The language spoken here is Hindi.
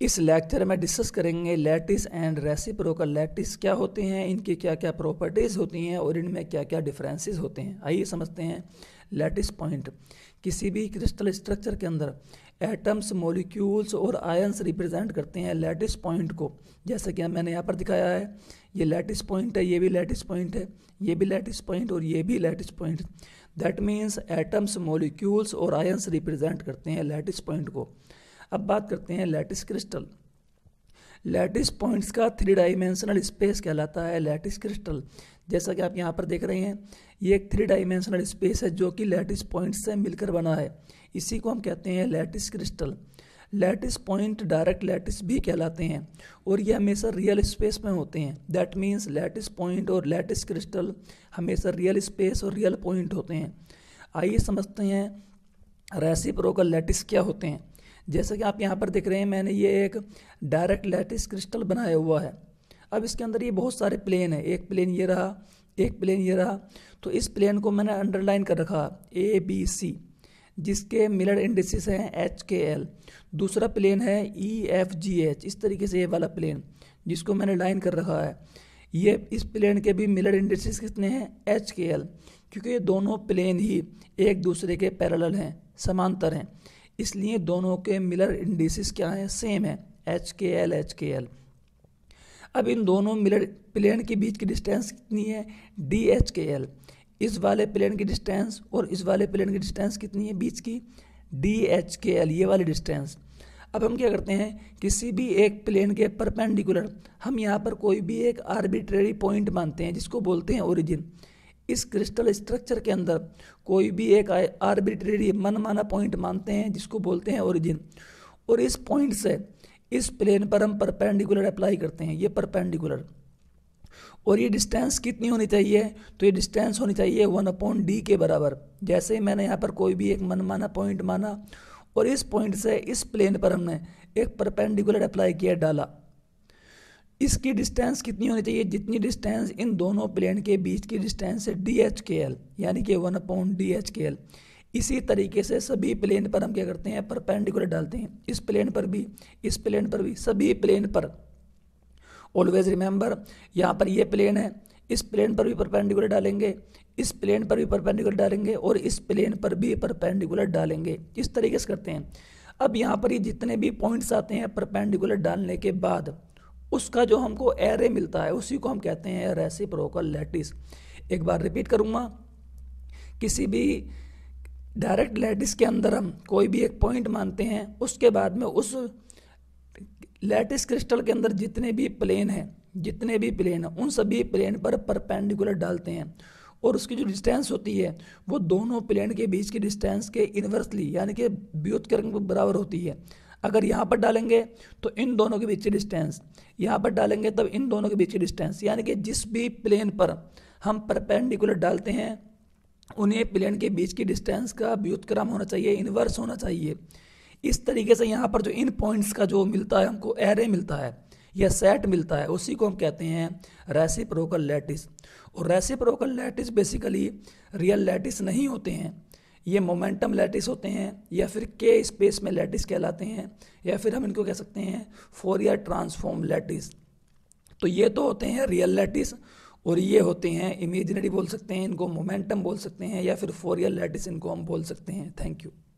इस लेक्चर में डिस्कस करेंगे लैटिस एंड रेसिप्रोकल लैटिस क्या होते हैं, इनकी क्या क्या प्रॉपर्टीज़ होती हैं और इनमें क्या क्या डिफरेंसेस होते हैं। आइए समझते हैं लैटिस पॉइंट। किसी भी क्रिस्टल स्ट्रक्चर के अंदर एटम्स, मॉलिक्यूल्स और आयंस रिप्रेजेंट करते हैं लैटिस पॉइंट को। जैसे कि मैंने यहाँ पर दिखाया है, ये लैटिस पॉइंट है, ये भी लैटिस पॉइंट है, ये भी लैटिस पॉइंट और ये भी lattice point. That means atoms, molecules और आयंस रिप्रेजेंट करते हैं लैटिस पॉइंट को। अब बात करते हैं लैटिस क्रिस्टल। लैटिस पॉइंट्स का 3 डायमेंशनल स्पेस कहलाता है लैटिस क्रिस्टल। जैसा कि आप यहाँ पर देख रहे हैं, ये एक 3 डायमेंशनल स्पेस है जो कि लैटिस पॉइंट्स से मिलकर बना है। इसी को हम कहते हैं lattice crystal. Lattice point direct lattice भी कहलाते हैं और ये हमेशा रियल स्पेस में होते हैं। दैट मीन्स लैटिस पॉइंट और लैटिस क्रिस्टल हमेशा रियल स्पेस और रियल पॉइंट होते हैं। आइए समझते हैं रेसिप्रोकल लैटिस क्या होते हैं। जैसा कि आप यहाँ पर देख रहे हैं, मैंने ये एक डायरेक्ट लैटिस क्रिस्टल बनाया हुआ है। अब इसके अंदर ये बहुत सारे प्लेन है, एक प्लेन ये रहा, एक प्लेन ये रहा। तो इस प्लेन को मैंने अंडरलाइन कर रखा ABC, जिसके मिलर इंडिसेस हैं HKL। दूसरा प्लेन है EFGH, इस तरीके से ये वाला प्लेन जिसको मैंने लाइन कर रखा है। ये इस प्लेन के भी मिलर इंडिसेस कितने हैं HKL, क्योंकि ये दोनों प्लेन ही एक दूसरे के पैरेलल हैं, समांतर हैं, इसलिए दोनों के मिलर इंडिसेस क्या हैं, सेम है, HKL। अब इन दोनों मिलर प्लेन के बीच की डिस्टेंस कितनी है, DHKL। इस वाले प्लेन की डिस्टेंस और इस वाले प्लेन की डिस्टेंस कितनी है बीच की, DHKL, ये वाली डिस्टेंस। अब हम क्या करते हैं, किसी भी एक प्लेन के परपेंडिकुलर हम यहाँ पर कोई भी एक आर्बिट्रेरी पॉइंट मानते हैं जिसको बोलते हैं ओरिजिन। इस क्रिस्टल स्ट्रक्चर के अंदर कोई भी एक आर्बिट्रेरी मनमाना पॉइंट मानते हैं जिसको बोलते हैं ओरिजिन, और इस पॉइंट से इस प्लेन पर हम परपेंडिकुलर अप्लाई करते हैं, ये परपेंडिकुलर। और ये डिस्टेंस कितनी होनी चाहिए, तो ये डिस्टेंस होनी चाहिए 1/d के बराबर। जैसे मैंने यहाँ पर कोई भी एक मनमाना पॉइंट माना और इस पॉइंट से इस प्लेन पर हमने एक परपेंडिकुलर अप्लाई किया, डाला, इसकी डिस्टेंस कितनी होनी चाहिए, जितनी डिस्टेंस इन दोनों प्लेन के बीच की डिस्टेंस है DHKL, यानी कि 1/DHKL। इसी तरीके से सभी प्लेन पर हम क्या करते हैं, परपेंडिकुलर डालते हैं, इस प्लेन पर भी, इस प्लेन पर भी, सभी प्लेन पर। ऑलवेज रिमेंबर, यहाँ पर ये प्लेन है, इस प्लेन पर भी परपेंडिकुलर डालेंगे, इस प्लेन पर भी परपेंडिकुलर डालेंगे और इस प्लेन पर भी परपेंडिकुलर डालेंगे। इस तरीके से करते हैं। अब यहाँ पर ये जितने भी पॉइंट्स आते हैं परपेंडिकुलर डालने के बाद उसका जो हमको एरे मिलता है उसी को हम कहते हैं रेसिप्रोकल लैटिस। एक बार रिपीट करूँगा, किसी भी डायरेक्ट लैटिस के अंदर हम कोई भी एक पॉइंट मानते हैं, उसके बाद में उस लैटिस क्रिस्टल के अंदर जितने भी प्लेन हैं उन सभी प्लेन पर परपेंडिकुलर डालते हैं और उसकी जो डिस्टेंस होती है वो दोनों प्लेन के बीच की डिस्टेंस के इन्वर्सली यानी कि व्युत्क्रम के बराबर होती है। अगर यहाँ पर डालेंगे तो इन दोनों के बीच की डिस्टेंस, यहाँ पर डालेंगे तब इन दोनों के बीच की डिस्टेंस, यानी कि जिस भी प्लेन पर हम परपेंडिकुलर डालते हैं उन्हें प्लेन के बीच की डिस्टेंस का व्युत्क्रम होना चाहिए, इन्वर्स होना चाहिए। इस तरीके से यहाँ पर जो इन पॉइंट्स का जो मिलता है, हमको एरे मिलता है या सेट मिलता है, उसी को हम कहते हैं रेसिप्रोकल लैटिस। और reciprocal lattice basically real lattice नहीं होते हैं, ये मोमेंटम लैटिस होते हैं या फिर के स्पेस में लैटिस कहलाते हैं, या फिर हम इनको कह सकते हैं फोरियर ट्रांसफॉर्म लैटिस। तो ये तो होते हैं रियल लैटिस और ये होते हैं इमेजिनरी बोल सकते हैं, इनको मोमेंटम बोल सकते हैं या फिर फोरियर लैटिस इनको हम बोल सकते हैं। Thank you.